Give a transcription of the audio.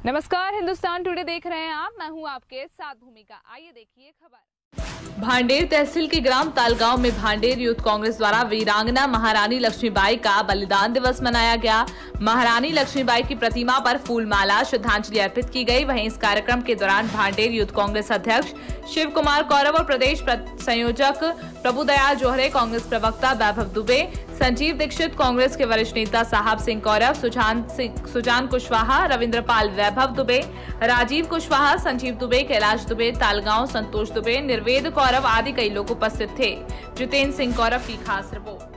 नमस्कार, हिंदुस्तान टुडे देख रहे हैं आप। मैं हूं आपके साथ भूमिका। आइए देखिए खबर। भांडेर तहसील के ग्राम तालगांव में भांडेर यूथ कांग्रेस द्वारा वीरांगना महारानी लक्ष्मीबाई का बलिदान दिवस मनाया गया। महारानी लक्ष्मीबाई की प्रतिमा पर फूल माला श्रद्धांजलि अर्पित की गई। वहीं इस कार्यक्रम के दौरान भांडेर यूथ कांग्रेस अध्यक्ष शिव कुमार कौरव और प्रदेश संयोजक प्रभुदयाल जोहरे, कांग्रेस प्रवक्ता वैभव दुबे, संजीव दीक्षित, कांग्रेस के वरिष्ठ नेता साहब सिंह कौरव, सुजान कुशवाहा, रविंद्रपाल, वैभव दुबे, राजीव कुशवाहा, संजीव दुबे, कैलाश दुबे, तालगांव, संतोष दुबे, निर्वेद कौरव आदि कई लोग उपस्थित थे। जितेंद्र सिंह कौरव की खास रिपोर्ट।